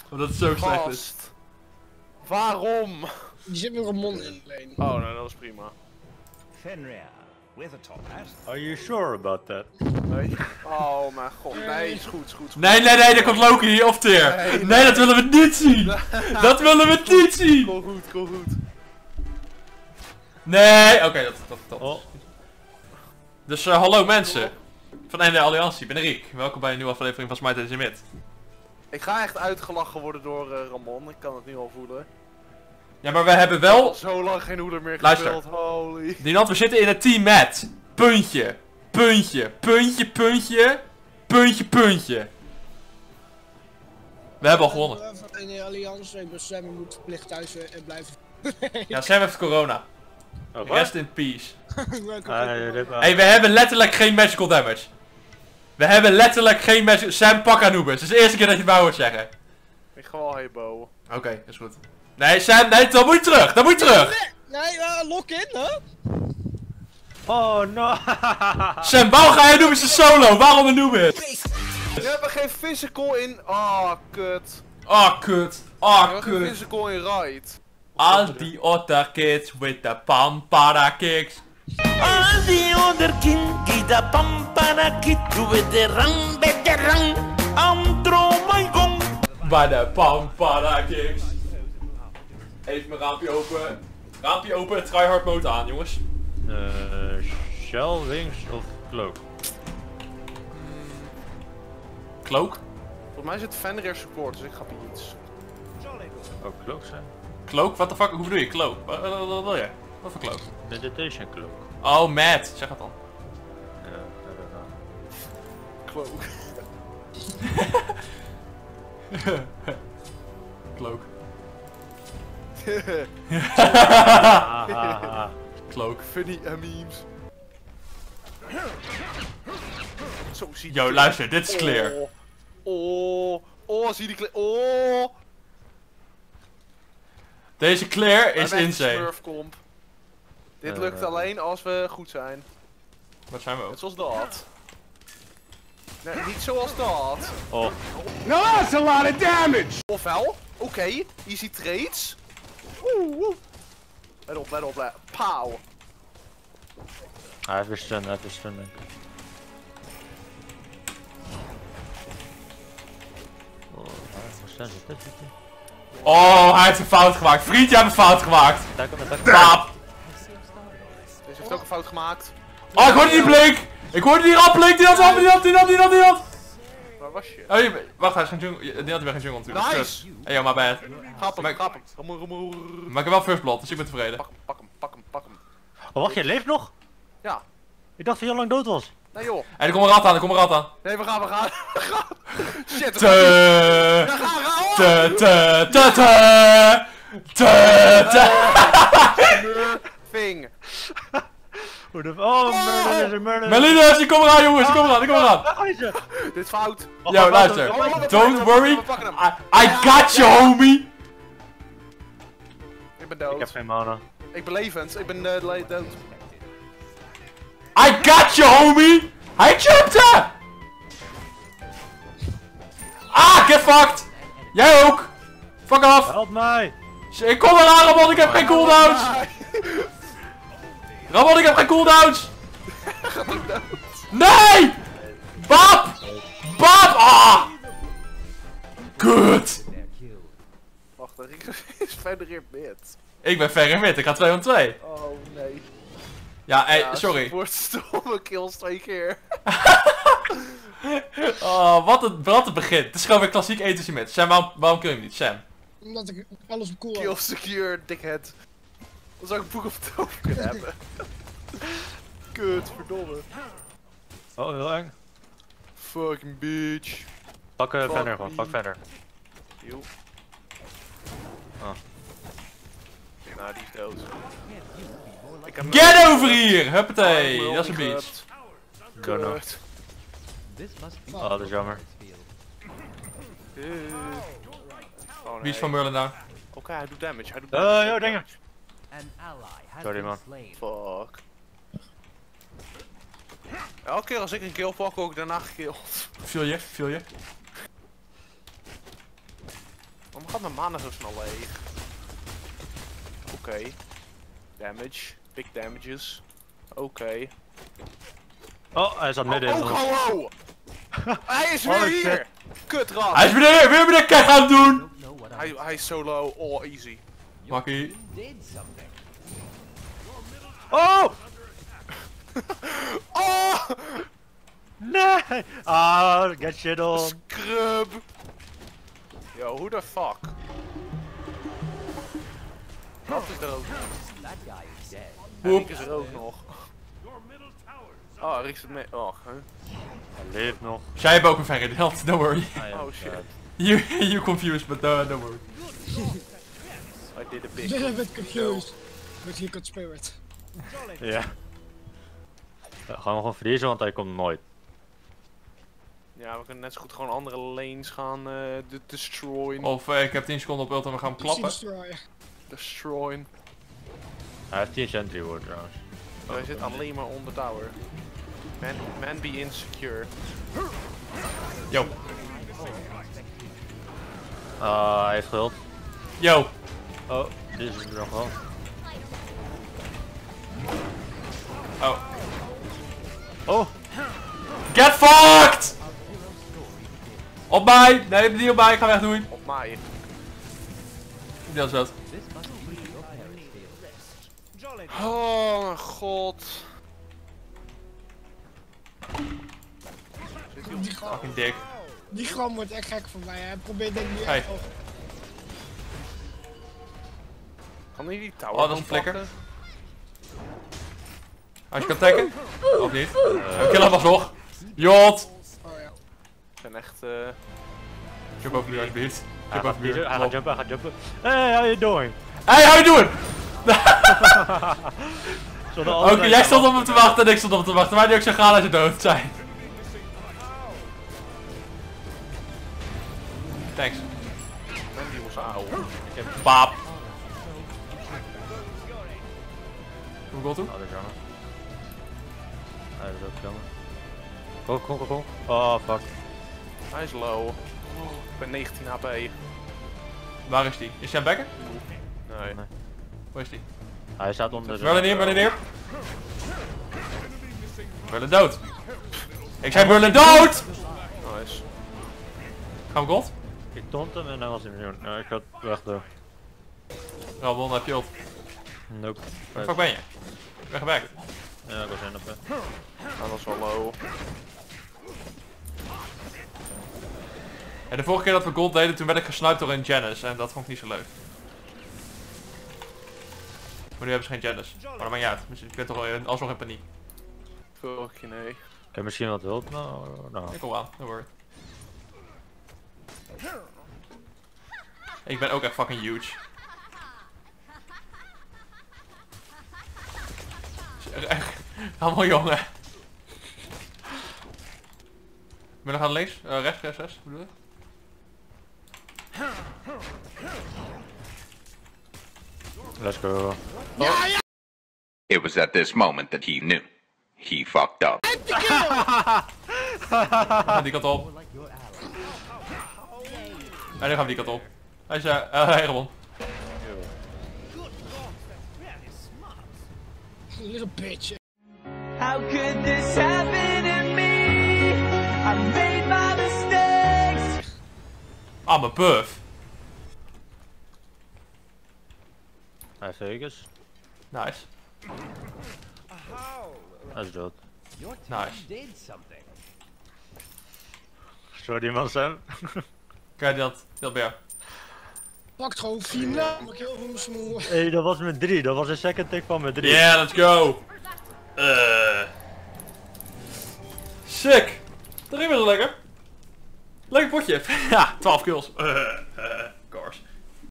Omdat het zo slecht is. Gast. Waarom? Die zit weer een mond in alleen. Oh, nou dat is prima. Fenrir, with a top hat. Are you sure about that? Nee. Oh mijn god, nee, is goed, is goed. Nee, daar komt Loki hier of Teer. Nee, dat willen we niet zien. Dat willen we niet zien. Kom goed, kom goed. Nee, oké, dat. Oh. Dus hallo mensen. Van ND Alliantie, ik ben Riek. Welkom bij een nieuwe aflevering van Smite and Mid. Ik ga echt uitgelachen worden door Ramon, ik kan het nu al voelen. Ja, maar we hebben Ik heb al wel... zo lang geen hoeder meer Luister. gespeeld, holy. Dinant, we zitten in het team met... Puntje. Puntje. Puntje, puntje. Puntje, puntje. We hebben al gewonnen. In de Allianz, ik ben Sam, ik moet verplicht thuis blijven. Ja, Sam heeft corona. Oh, Rest in peace. Hey, We hebben letterlijk geen magical damage. We hebben letterlijk geen magical... Sam, pak Anubis. Het is de eerste keer dat je het wou hoort zeggen. Ik ga wel hebo. Oké, is goed. Nee, Sam, nee, dan moet je terug. Dan moet je terug. Nee, lock in, hè? Oh no! Sam, waarom ga je Anubis de solo? Waarom Anubis? We hebben geen physical in... Ah, kut. Oh, kut. We Oh, hebben geen kut. physical in right. All the other kids with the pampara kicks. All the other king get a pampana kid with the rang, throw my gong. Bij de pampara kicks. Even mijn raampje open. Raampje open, tryhard mode aan, jongens. Shell, wings of cloak? Cloak? Volgens mij zit Fenrir support, dus ik ga iets. Oh, cloak zijn? Cloak? What the fuck? Hoe bedoel je? Cloak? Wat wil je? Wat voor cloak? Meditation cloak. Oh, Matt. Zeg het dan. Ja, I don't know. Cloak. Cloak. Cloak. Funny memes. Zo zie Yo, luister, dit is clear. Zie die clear. Oh. Deze clear is Wij hebben insane. Smurfkomp. Dit lukt alleen als we goed zijn. Wat zijn we ook? Net zoals dat. Nee, niet zoals dat. Oh. Now that's a lot of damage! Ofwel, oké, easy trades. Let op, let op, let op. Pauw. Hij heeft weer stun, hij heeft weer stun. Oh, hij heeft weer stun, zit dit? Oh, hij heeft een fout gemaakt. Vriend, jij hebt een fout gemaakt. Baap. Deze heeft ook een fout gemaakt. Oh, ik hoorde die blink. Ik hoorde die rapblink. Die had. Waar was je? Oh, wacht, hij is geen jungle. Die had weer geen jungle natuurlijk. Nice! Hey, yo, my bad. Grap hem, Maar- grap hem. Roemoer. Maar ik heb wel first blood, dus ik ben tevreden. Pak hem. Oh, wacht, je leeft nog? Ja. Ik dacht dat je al lang dood was. Nee joh. Hey, er komt een rat aan, Nee, we gaan. Shit, Te. we gaan. Smurfing. Oh, murder is een murder. Melinus, die komt eraan, jongens, die komt eraan. Waar is ze? Dit is fout. Yo, luister. Oh, Don't worry. We pakken hem. I got you, homie. Ik ben Ik heb dood. geen mana. Ik ben levend. Ik ben dood. I got you, homie. Hij jumpte. Ah, get fucked. Jij ook. Fuck off. Help mij! Ik kom eraan, Ramon, ik heb geen cooldowns. Ramon, ik heb geen cooldowns. Nee. Bap. Ah. Kut. Wacht, Rick is verder in mid. Ik ben ver in mid, ik ga 2 on 2. Oh nee. Ja, hey, Ja, sorry. Wordt stomme kills 2 keer. Oh, wat een begin. Het is gewoon weer klassiek ethische mid. Sam, waarom kill je hem niet? Sam. Omdat ik alles op cool Kill heb. secure, dickhead. Dan zou ik een boek of Tove kunnen hebben. Kut, verdomme. Oh, heel eng. Fucking bitch. Pak Fuck verder gewoon, me. pak verder. Yo. Oh. Nou, die is dood. Ik heb Get over hier! Huppatee, dat is een beach. Go no. Kut. Oh, dat is jammer. Oh, nee. Beach van Merlin down. Oké, hij doet damage. Hij doet damage. Yo, dingen. An ally has Sorry, been man. slain. Fuck. Elke keer als ik een kill pak, ook daarna gekillt. Viel je? Waarom gaat mijn mana zo snel leeg? Oké. Damage. Big damages. Oké. Oh, hij zat midden in. Oh. Hij is weer Oh, hier! shit. Kutrat! Hij is weer de kek aan het doen! Hij is solo. Oh, easy. Makkie. Did something. Oh! Oh! Nee! Ah, get shit on. Scrub! Yo, who the fuck? Dat is er ook. That guy is dead. Rick is er ook nog. Oh, Rick zit mee. Oh, huh? Hij leeft nog. Zij hebben ook een verre held, don't worry. Oh shit. You confused, but don't worry. I did a big. Little bit confused. But he got spirit. Ja. Gaan we gewoon verliezen, want hij komt nooit. Ja, we kunnen net zo goed gewoon andere lanes gaan destroyen. Of ik heb 10 seconden op ult en we gaan hem klappen. Destroyer. Destroyen. Hij heeft 10 sentry woord trouwens. Hij zit alleen maar onder tower. Man be insecure. Yo. Hij heeft gehuld. Yo. Oh, dit is er nog wel. Oh. Oh! Get fucked! Op mij! Nee, niet op mij, ik ga wegdoen. Op mij. Dat is dat. Oh mijn god. Die gram, Fucking dik. die gram wordt echt gek van mij. Hij probeert denk ik nu Hey. echt nog. Kan hij die tower Oh, dat is een gewoon flikker. pakken? Als je kan tacken. Of niet? Kill hem alsnog. Jot! Oh ja. Ik ben echt Jump over nu alsjeblieft. Hij Jump gaat over nu. hij gaat jumpen, hij gaat jumpen. Hey, how you doing? Hey, how you doing? Oké, Oké, jij stond op hem te wachten en ik stond op hem te wachten. Maar die ook zo gaan als je dood zijn. Thanks. Mandy was auw. Paap. Hoe goal toe? Oh, dat is jammer. Hij is ook jammer. Kom. Oh, fuck. Hij is low. Ik ben 19 HP. Waar is die? Is hij aan bekken? Nee. Waar is die? Hij staat onder de... Merlin neer. Merlin dood. Ik zei Merlin dood! Nice. Gaan we gold? Ik tont hem en hij was in miljoen. Nou, ik ga weg door. Rabon, heb je ult. Nope. Waar de fuck ben je? Weggewerkt. Ja, ik was in op hè. Hij was wel low. En de vorige keer dat we gold deden, toen werd ik gesniped door een Janice en dat vond ik niet zo leuk. Maar nu hebben ze geen Janice. Maar dat maakt niet uit. Dus ik ben toch alsnog in paniek. Fuck nee. Ik heb misschien wat hulp. Nou. Ik kom aan, don't worry. Ik ben ook echt fucking huge. Echt, allemaal jongen. Ben je nog aan links? Rechts, bedoel je? Let's go. It was at this moment that he knew. He fucked up. We gaan die kant op. En nu gaan we die kant op. Hij is hij gewonnen. Little bitch. How could this happen to me? I made my mistakes. Ah, mijn buff. Hij heeft Vegas. Nice. Hij is dood. Your team Nice. did something. Sorry man Sam. Kijk dat bij jou. Pakt gewoon 4 namen. Ik heel veel mijn smoel. Hey, dat was met 3. Dat was een second take van met 3. Yeah, let's go. Sick. Dat ging wel zo lekker. Lekker potje. Ja, 12 kills.